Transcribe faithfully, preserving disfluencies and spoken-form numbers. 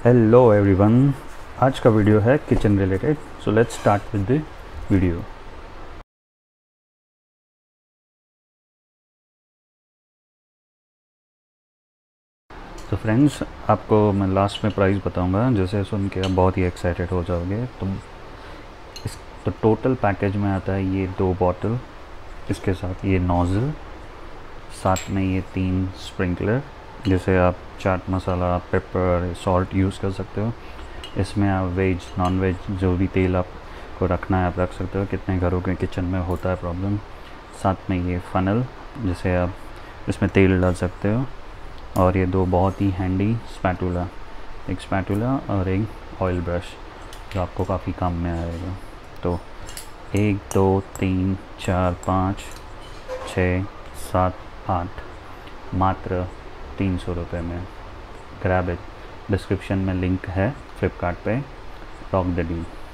Hello everyone, आज का video है kitchen related. So let's start with the video. तो फ्रेंड्स, आपको मैं लास्ट में प्राइस बताऊंगा, जैसे सुन के आप बहुत ही एक्साइटेड हो जाओगे। तो इस तो टोटल पैकेज में आता है ये दो बॉटल, इसके साथ ये नोज़ल, साथ में ये तीन स्प्रिंकलर, जैसे आप chaat masala, pepper, salt use कर सकते हो। इसमें आप वेज नॉन वेज जो भी तेल आपको रखना है आप रख सकते हो। कितने घरों के किचन में होता है प्रॉब्लम। साथ में ये फ़नल, जिसे आप इसमें तेल डाल सकते हो। और ये दो बहुत ही हैंडी स्पैटूला, एक स्पैटूला और एक ऑयल ब्रश, जो आपको काफ़ी काम में आएगा। तो एक दो तीन चार पाँच छः सात आठ, मात्र तीन सौ रुपये में। Grab it. डिस्क्रिप्शन में लिंक है फ्लिपकार्ट पे। Rock the deal.